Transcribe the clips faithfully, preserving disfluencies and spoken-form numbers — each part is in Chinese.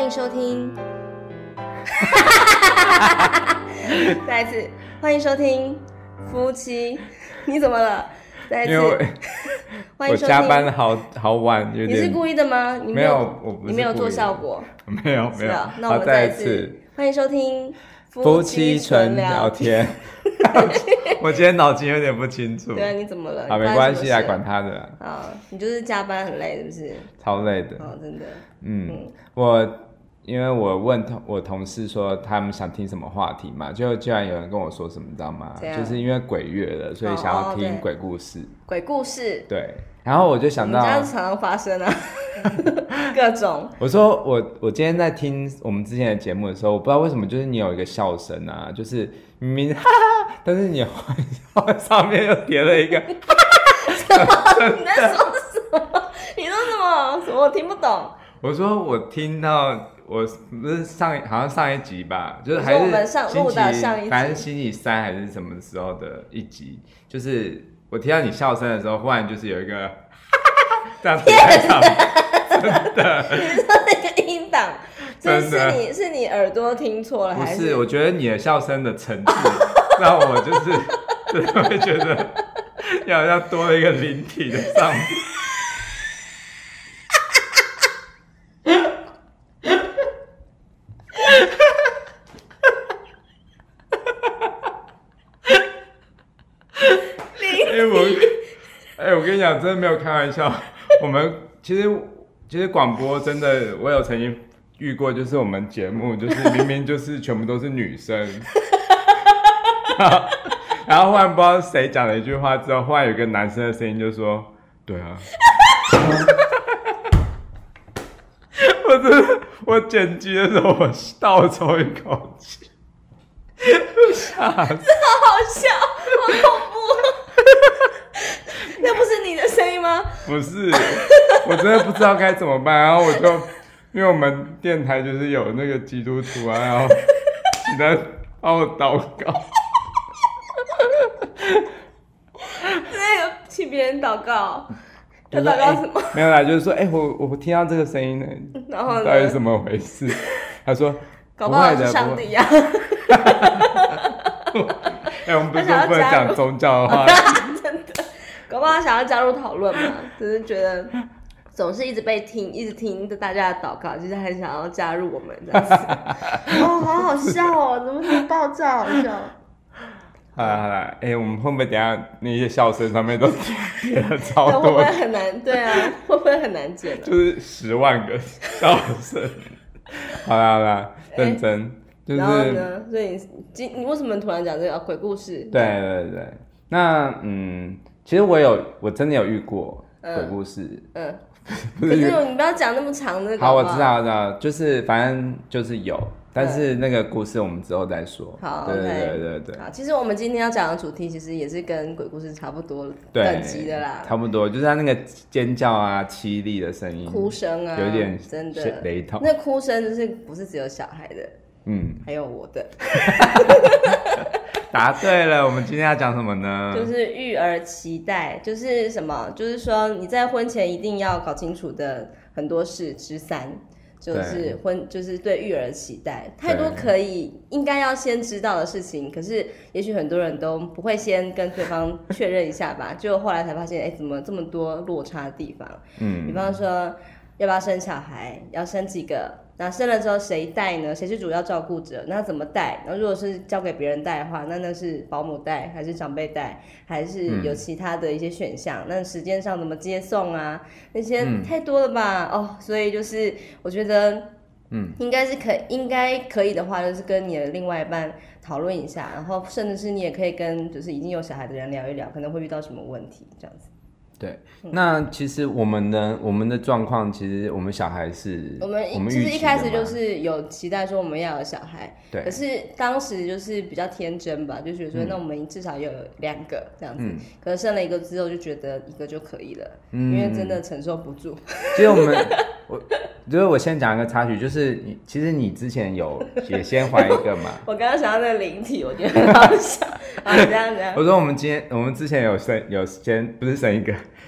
迎收听，再一次欢迎收听夫妻，你怎么了？再一次， 因为欢迎收听。 我加班好好晚，有点。 你是故意的吗？你没有， 没有我不是你没有做效果。 没有没有。 那我们再一次欢迎收听夫妻纯聊天。我今天脑筋有点不清楚。 对啊，你怎么了？ 好，没关系啊，管他的啦。 啊，你就是加班很累，是不是？ 超累的。 哦，真的。 嗯，嗯我因为我问我同事说他们想听什么话题嘛，就居然有人跟我说什么，你知道吗？就是因为鬼月了，所以想要听鬼故事。哦、 鬼故事。 对。然后我就想到， 我们家常常发生啊，各种。 我说我我今天在听我们之前的节目的时候，我不知道为什么，就是你有一个笑声啊，就是明明哈哈，但是你上面又叠了一个哈哈哈，什么？你在说什么？你说什么？什么？我听不懂。 我说我听到，我不是上好像上一集吧，就是还是我们上录的上一集， 反正星期三还是什么时候的一集，就是我听到你笑声的时候，忽然就是有一个这样子开场，真的。 你说那个音档，真是你是你耳朵听错了，还是？不是，我觉得你的笑声的层次让我就是真的会觉得要要多了一个灵体的上面。哎、欸，我跟你讲，真的没有开玩笑。我们其实其实广播真的，我有曾经遇过，就是我们节目就是明明就是全部都是女生，然后然后忽然不知道谁讲了一句话之后，忽然有一个男生的声音就说：“对啊。”我真的，我剪辑的时候我倒抽一口气， 吓死！这好好笑，好恐怖。那不是你的声音吗？ 不是，我真的不知道该怎么办。然后我就，因为我们电台就是有那个基督徒啊，然后请他帮我祷告。 那个请别人祷告，他祷告什么？ 欸、没有啦，就是说，哎、欸，我我听到这个声音呢， 然后呢？ 到底是怎么回事？他说， 搞不好是上帝呀。 哎、欸，我们不是说不能讲宗教的话。 搞不好他想要加入讨论嘛，只是觉得总是一直被听，一直听大家的祷告，就是很想要加入我们这样子。哦，好好笑哦，怎么这么爆炸，好笑。 好啦好啦，哎、欸，我们会不会等一下那些笑声上面都叠了超多？ 会不会很难？对啊，会不会很难剪？ 就是十万个笑声。好啦好啦，认真。欸就是、 然后呢？所以你你为什么突然讲这个鬼故事？ 对对对，那嗯。其实我有，我真的有遇过鬼故事。嗯， 嗯可是你不要讲那么长的。 好，我知道，我知道，就是反正就是有，但是那个故事我们之后再说。 好， 对对 okay, 对对对。 好，其实我们今天要讲的主题其实也是跟鬼故事差不多等级的啦。 差不多，就是他那个尖叫啊、凄厉的声音、 哭声啊， 有点真的雷同。 那哭声就是不是只有小孩的， 嗯， 还有我的。 答对了，我们今天要讲什么呢？ 就是育儿期待，就是什么？就是说你在婚前一定要搞清楚的很多事之三，就是婚，就是对育儿期待，太多可以应该要先知道的事情，可是也许很多人都不会先跟对方确认一下吧，就后来才发现，哎，怎么这么多落差的地方？嗯，比方说要不要生小孩，要生几个？那生了之后谁带呢？谁是主要照顾者？那怎么带？然后如果是交给别人带的话，那那是保姆带，还是长辈带，还是有其他的一些选项？嗯、那时间上怎么接送啊？那些太多了吧？嗯、哦，所以就是我觉得，嗯，应该是可以，应该可以的话，就是跟你的另外一半讨论一下，然后甚至是你也可以跟就是已经有小孩的人聊一聊，可能会遇到什么问题这样子。 对，那其实我们的我们的状况，其实我们小孩是， 我们其实一开始就是有期待说我们要有小孩，对，可是当时就是比较天真吧，就觉得说、嗯、那我们至少有两个这样子，嗯、可是生了一个之后就觉得一个就可以了，嗯、因为真的承受不住。 其实我们我就是我先讲一个插曲，就是你其实你之前有也先怀一个嘛， 我刚刚想到那个灵体，我觉得很好笑。啊，这样这样。 我说我们今天我们之前有生有先不是生一个。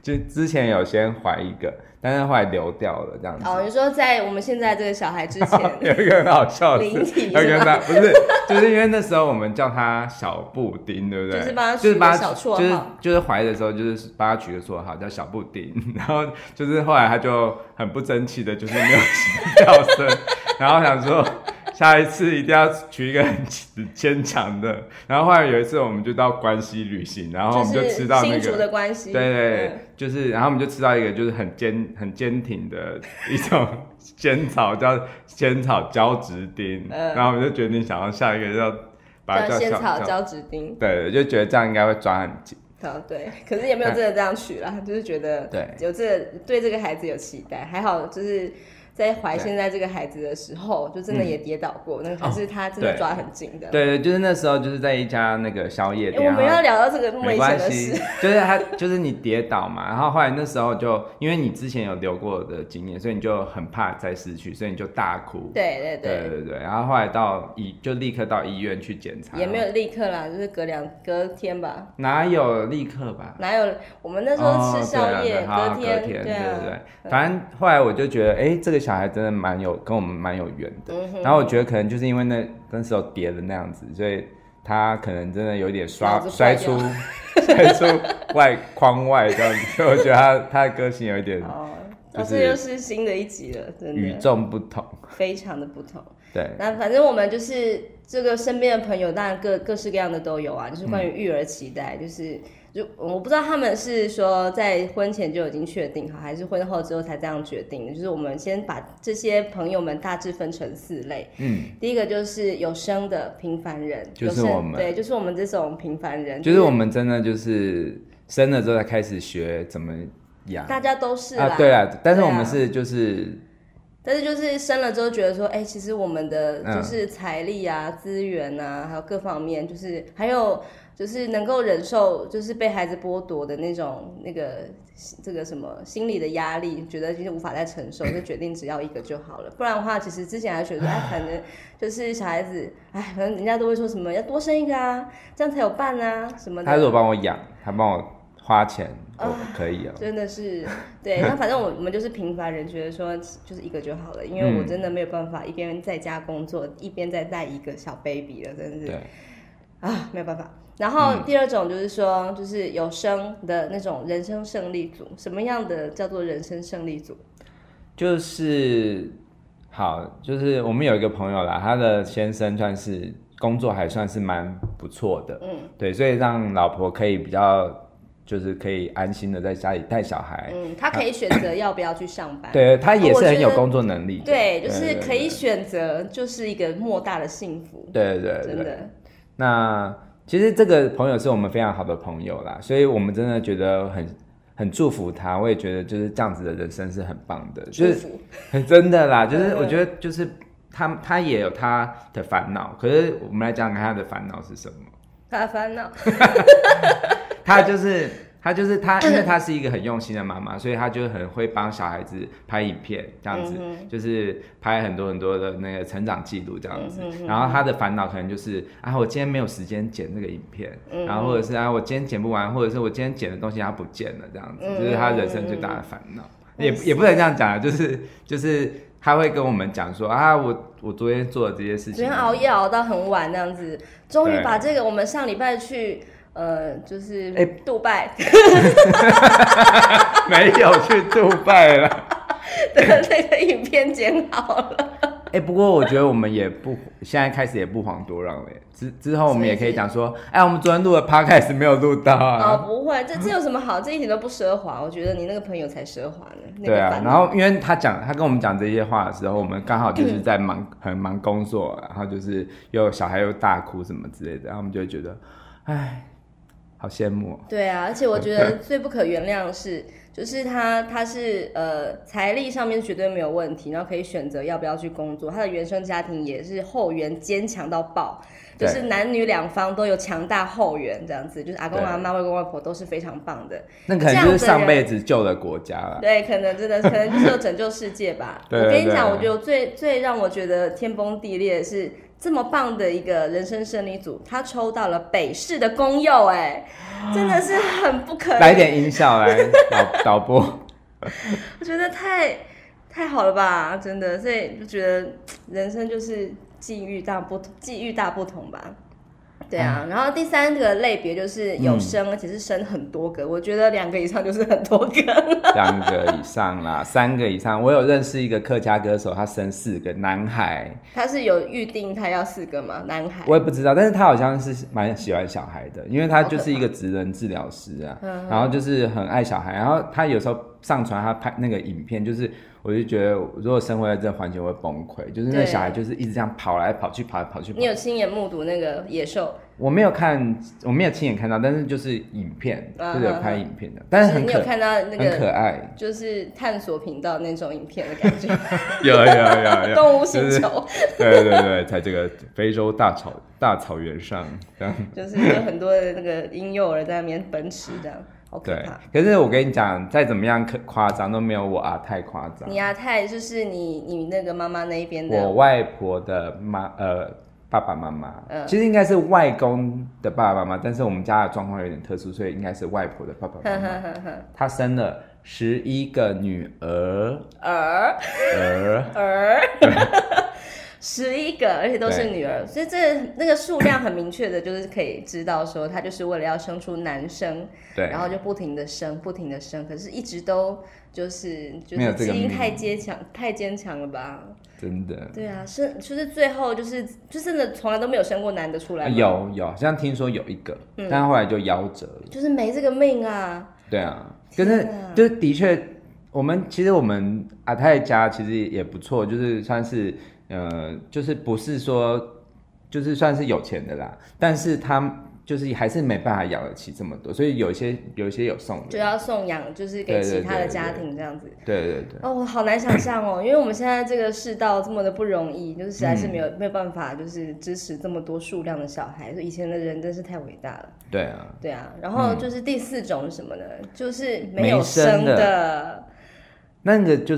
就之前有先怀一个，但是后来流掉了这样子。 哦，你说在我们现在这个小孩之前， 有一个很好笑的灵体有一个很不是，就是因为那时候我们叫他小布丁，对不对？ 就是帮他取个小绰号， 就是就是怀的时候，就是帮他取个绰号叫小布丁，然后就是后来他就很不争气的，就是没有心跳声，然后想说。下一次一定要取一个很牵强的，然后后来有一次我们就到关西旅行，然后我们就吃到那个新竹的关西， 对对，嗯、就是然后我们就吃到一个就是很坚很坚挺的一种仙草，叫仙草胶质丁，嗯、然后我们就决定想要下一个要把它叫仙草胶质丁， 对，就觉得这样应该会抓很紧。 哦，对，可是也没有真的这样取啦，就是觉得对有这个对这个孩子有期待，还好就是。在怀现在这个孩子的时候，就真的也跌倒过，嗯、那可是他真的抓很紧的。 对 对, 对，就是那时候就是在一家那个宵夜店。 欸、我们要聊到这个没关系，就是他就是你跌倒嘛，然后后来那时候就因为你之前有流过的经验，所以你就很怕再失去，所以你就大哭。 对对对对对对，然后后来到医就立刻到医院去检查， 也没有立刻啦，就是隔两隔天吧。 哪有立刻吧？ 哪有？我们那时候吃宵夜， 哦、 隔天， 隔天， 对、啊、 对对对。反正后来我就觉得，哎、欸，这个小孩真的蛮有。跟我们蛮有缘的、嗯，然后我觉得可能就是因为那那时候跌的那样子，所以他可能真的有点摔摔出摔出外框外这样子，所以我觉得他他的个性有一点，哦， 这又是新的一集了，真的与众不同， 非常的不同。 对， 那反正我们就是这个身边的朋友，当然各各式各样的都有啊，就是关于育儿期待，嗯、就是。就我不知道他们是说在婚前就已经确定好，还是婚后之后才这样决定的。就是我们先把这些朋友们大致分成四类。嗯，第一个就是有生的平凡人， 就是我们， 对，就是我们这种平凡人， 就是我们真的就是生了之后才开始学怎么养。 大家都是啦， 啊，对啦，但是我们是就是。 但是就是生了之后觉得说，哎、欸，其实我们的就是财力啊、资源啊，还有各方面，就是还有就是能够忍受就是被孩子剥夺的那种那个这个什么心理的压力，觉得就是无法再承受，就决定只要一个就好了。不然的话，其实之前还觉得，哎，可能就是小孩子，哎，可能人家都会说什么要多生一个啊，这样才有伴啊什么的。 他如果帮我养，他帮我花钱。哦，可以哦， 真的是对。那反正我们就是平凡人，觉得说就是一个就好了，因为我真的没有办法一边在家工作，一边在带一个小 baby 了，真的是对啊，没有办法。然后第二种就是说，就是有生的那种人生胜利组。什么样的叫做人生胜利组？ 就是好，就是我们有一个朋友啦，他的先生算是工作还算是蛮不错的，嗯，对，所以让老婆可以比较。就是可以安心的在家里带小孩， 嗯，他可以选择要不要去上班， 对，他也是很有工作能力的， 对，就是可以选择，就是一个莫大的幸福， 对对对， 真的。 那其实这个朋友是我们非常好的朋友啦，所以我们真的觉得很很祝福他，我也觉得就是这样子的人生是很棒的，就是真的啦，就是我觉得就是他他也有他的烦恼，可是我们来讲讲他的烦恼是什么？ 他的烦恼。 他就是他就是他，因为他是一个很用心的妈妈，所以他就很会帮小孩子拍影片，这样子，嗯、就是拍很多很多的那个成长记录这样子。嗯、然后他的烦恼可能就是啊，我今天没有时间剪这个影片，嗯、然后或者是啊，我今天剪不完，或者是我今天剪的东西它不见了，这样子，嗯、就是他人生最大的烦恼。嗯、也也不能这样讲，就是就是他会跟我们讲说啊，我我昨天做的这些事情， 昨天熬夜熬到很晚这样子，终于把这个我们上礼拜去。呃，就是杜拜，欸、 没有去杜拜了。 对，那个影片剪好了。 哎、欸，不过我觉得我们也不现在开始也不遑多让了耶。之之后我们也可以讲说，哎、欸，我们昨天录的 podcast 没有录到啊。 哦，不会，这这有什么好？这一点都不奢华。我觉得你那个朋友才奢华呢。那個、 对啊，然后因为他讲，他跟我们讲这些话的时候，我们刚好就是在忙，很忙工作，然后就是又小孩又大哭什么之类的，然后我们就会觉得，哎。好羡慕、哦。 对啊，而且我觉得最不可原谅的是，就是他他是呃财力上面绝对没有问题，然后可以选择要不要去工作。他的原生家庭也是后援坚强到爆，就是男女两方都有强大后援，这样子，就是阿公阿妈、外公外婆都是非常棒的。 那可能就是上辈子救了国家了。 对，可能真的可能就是有拯救世界吧。 对我跟你讲，我觉得最最让我觉得天崩地裂的是。 这么棒的一个人生胜利组，他抽到了北市的公幼，哎，真的是很不可能。 来点音效来导导播， 我觉得太太好了吧，真的，所以就觉得人生就是际遇大不同，际遇大不同吧。对啊，然后第三个类别就是有生，嗯、而且是生很多个。我觉得两个以上就是很多个， 两个以上啦，三个以上。我有认识一个客家歌手，他生四个男孩。 他是有预定他要四个吗？男孩？ 我也不知道，但是他好像是蛮喜欢小孩的，因为他就是一个职能治疗师啊，然后就是很爱小孩，然后他有时候上传他拍那个影片，就是。我就觉得，如果生活在这个环境，我会崩溃。就是那个小孩，就是一直这样跑来跑去，跑来跑去。 你有亲眼目睹那个野兽？ 我没有看，我没有亲眼看到，但是就是影片，啊、就是有拍影片的。但是很可， 你有看到那个很可爱， 就是探索频道那种影片的感觉。 有有有有。 动物星球。就是、 对对对，在这个非洲大草大草原上，这样。 就是有很多的那个婴幼儿在那边奔驰，这样。好可怕。 对，可是我跟你讲，再怎么样夸张都没有我阿泰夸张。 你阿泰就是你你那个妈妈那一边的。 我外婆的妈呃爸爸妈妈、嗯，其实应该是外公的爸爸妈妈，但是我们家的状况有点特殊，所以应该是外婆的爸爸妈妈。他生了十一个女儿， 儿儿儿。十一个，而且都是女儿，所以这那个数量很明确的，就是可以知道说，他就是为了要生出男生， 对， 然后就不停的生，不停的生，可是一直都就是就是基因太坚强，太坚强了吧？ 真的。 对啊，是就是最后就是就真的从来都没有生过男的出来吗？ 有有，好像听说有一个，嗯、但后来就夭折了， 就是没这个命啊。 对啊，可是就是的确，我们其实我们阿泰家其实也不错，就是算是。呃，就是不是说，就是算是有钱的啦，但是他就是还是没办法养得起这么多，所以有一些有一些有送的， 就要送养，就是给其他的家庭这样子。 对对 对, 对, 对。 哦，好难想象哦，因为我们现在这个世道这么的不容易，就是实在是没有、嗯、没有办法，就是支持这么多数量的小孩，所以以前的人真是太伟大了。 对啊， 对啊。然后就是第四种是什么呢？嗯、就是没有生的。 那个就是，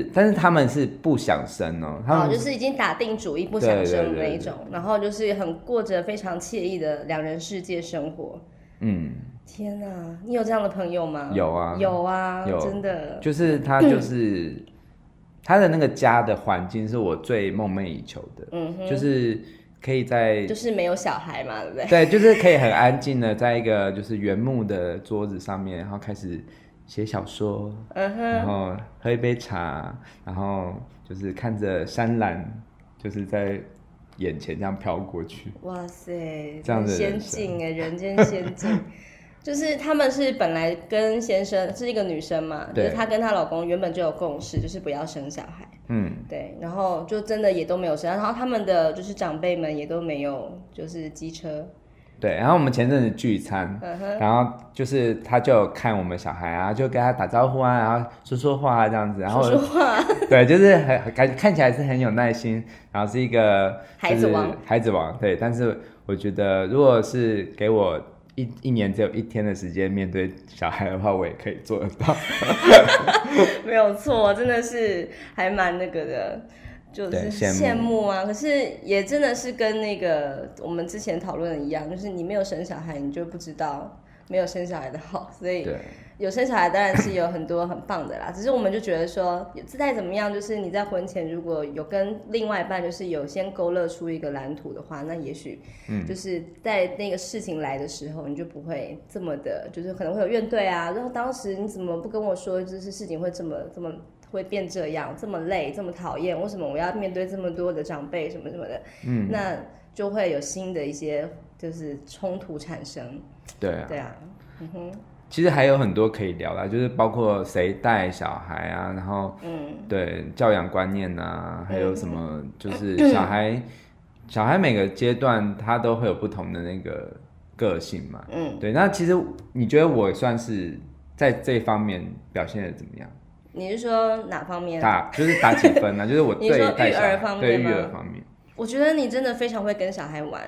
但是他们是不想生哦，他们、 哦、就是已经打定主意不想生的那一种，然后就是很过着非常惬意的两人世界生活。嗯，天哪，你有这样的朋友吗？ 有啊， 有啊，有真的。 就是他就是、嗯、他的那个家的环境是我最梦寐以求的，嗯哼，就是可以在就是没有小孩嘛，对不对？ 对，就是可以很安静的在一个就是原木的桌子上面，然后开始。写小说，嗯哼，然后喝一杯茶，然后就是看着山岚，就是在眼前这样飘过去。 哇塞， 这样的仙境哎，人间仙境。就是他们是本来跟先生是一个女生嘛，就是她跟她老公原本就有共识，就是不要生小孩。嗯，对，然后就真的也都没有生，然后他们的就是长辈们也都没有就是机车。 对，然后我们前阵子聚餐，嗯、然后就是他就看我们小孩啊，就跟他打招呼啊，然后说说话啊这样子，然后说说话， 对，就是很感看起来是很有耐心，然后是一个孩子王， 孩子王，对。但是我觉得，如果是给我一一年只有一天的时间面对小孩的话，我也可以做得到。 没有错，真的是还蛮那个的。就是羡慕啊，可是也真的是跟那个我们之前讨论的一样，就是你没有生小孩，你就不知道没有生小孩的好，所以有生小孩当然是有很多很棒的啦。只是我们就觉得说，再怎么样，就是你在婚前如果有跟另外一半就是有先勾勒出一个蓝图的话，那也许就是在那个事情来的时候，你就不会这么的，就是可能会有怨怼啊。然后当时你怎么不跟我说，就是事情会这么这么。会变这样，这么累，这么讨厌，为什么我要面对这么多的长辈什么什么的？嗯，那就会有新的一些就是冲突产生。 对啊， 对啊，嗯哼。 其实还有很多可以聊啦，就是包括谁带小孩啊，然后嗯，对教养观念啊，还有什么就是小孩，嗯、小孩每个阶段他都会有不同的那个个性嘛。嗯，对。那其实你觉得我算是在这方面表现的怎么样？ 你是说哪方面？ 打就是打几分呢、啊？就是我对带小孩， 对育儿方面，我觉得你真的非常会跟小孩玩，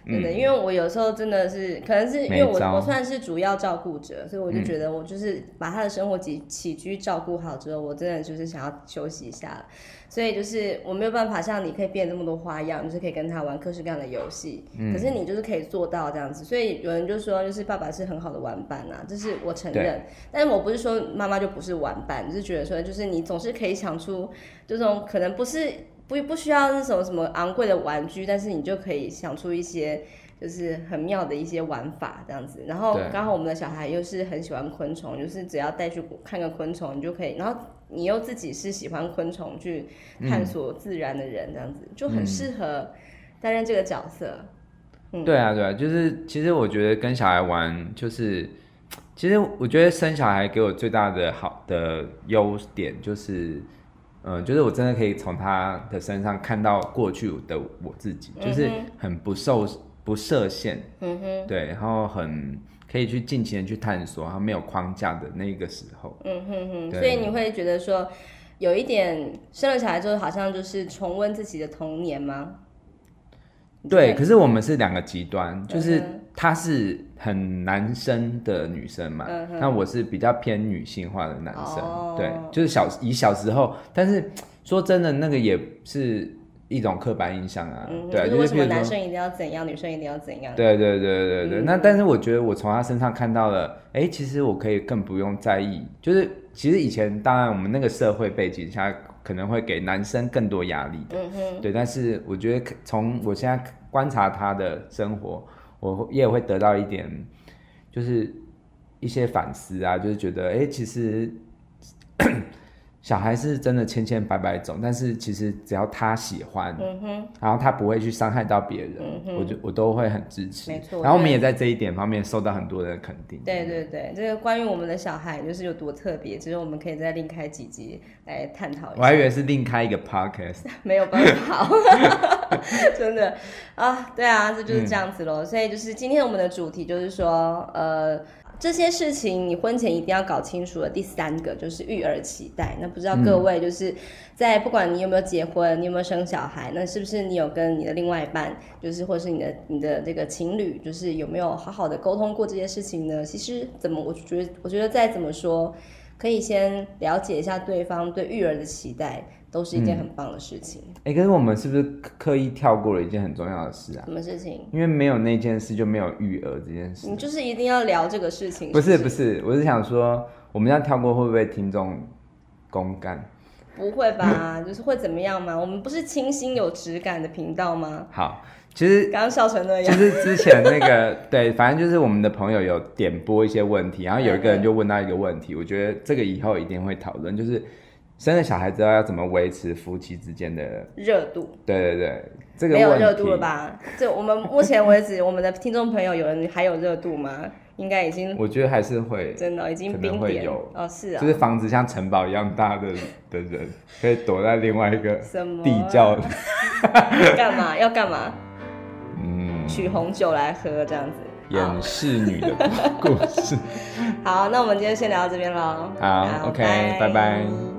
真的，因为我有时候真的是，可能是因为我我算是主要照顾者，所以我就觉得我就是把他的生活起起居照顾好之后，我真的就是想要休息一下了。所以就是我没有办法像你可以变这么多花样，就是可以跟他玩各式各样的游戏、嗯，可是你就是可以做到这样子。所以有人就说，就是爸爸是很好的玩伴啊，这是我承认。但是我不是说妈妈就不是玩伴，就是觉得说，就是你总是可以想出这种可能不是不不需要那种什么昂贵的玩具，但是你就可以想出一些就是很妙的一些玩法这样子。然后刚好我们的小孩又是很喜欢昆虫，就是只要带去看个昆虫，你就可以，然后你又自己是喜欢昆虫去探索自然的人，这样子、嗯、就很适合担任这个角色。 嗯，对啊对啊，就是其实我觉得跟小孩玩，就是其实我觉得生小孩给我最大的好的优点就是。嗯，就是我真的可以从他的身上看到过去的我自己，嗯、就是很不受不设限，嗯哼，对，然后很可以去尽情的去探索，然后没有框架的那个时候， 嗯哼哼，所以你会觉得说有一点生了小孩之后，好像就是重温自己的童年吗？ 对，可是我们是两个极端，就是她是很男生的女生嘛，嗯、那我是比较偏女性化的男生，哦、对，就是小以小时候，但是说真的，那个也是一种刻板印象啊，嗯、对， 就是为什么男生一定要怎样，女生一定要怎样？ 对对对对对，嗯、那但是我觉得我从他身上看到了，哎，其实我可以更不用在意，就是其实以前当然我们那个社会背景下。可能会给男生更多压力的、嗯，对，但是我觉得从我现在观察他的生活，我也会得到一点，就是一些反思啊，就是觉得，哎、欸，其实小孩是真的千千百百种，但是其实只要他喜欢，嗯哼，然后他不会去伤害到别人，嗯、我就我都会很支持。没错，然后我们也在这一点方面受到很多人的肯定。 对对对，这个关于我们的小孩就是有多特别，其实我们可以再另开几集来探讨一下。 我还以为是另开一个 podcast， 没有办法，真的啊，对啊，这就是这样子咯、嗯、所以就是今天我们的主题就是说，呃。这些事情你婚前一定要搞清楚的第三个就是育儿期待。那不知道各位就是在不管你有没有结婚，你有没有生小孩，那是不是你有跟你的另外一半，就是或是你的你的这个情侣，就是有没有好好的沟通过这些事情呢？其实怎么我觉得我觉得再怎么说，可以先了解一下对方对育儿的期待，都是一件很棒的事情。 哎、嗯欸，可是我们是不是刻意跳过了一件很重要的事啊？ 什么事情？ 因为没有那件事就没有育儿这件事。 你就是一定要聊这个事情？ 不是不是，我是想说，我们这样跳过会不会听众公干？ 不会吧？就是会怎么样吗？我们不是清新有质感的频道吗？ 好，其实刚刚笑成那样， 就是之前那个对，反正就是我们的朋友有点播一些问题，然后有一个人就问到一个问题，我觉得这个以后一定会讨论，就是生了小孩之后要怎么维持夫妻之间的热度？ 对对对，这个没有热度了吧？这我们目前为止，我们的听众朋友有人还有热度吗？应该已经， 我觉得还是会， 真的已经冰点有哦，是啊， 就是房子像城堡一样大的的人，可以躲在另外一个地窖。 干嘛？要干嘛？嗯，取红酒来喝这样子。 演侍女的故事。 好，那我们今天先聊到这边咯。 好 ，OK， 拜拜。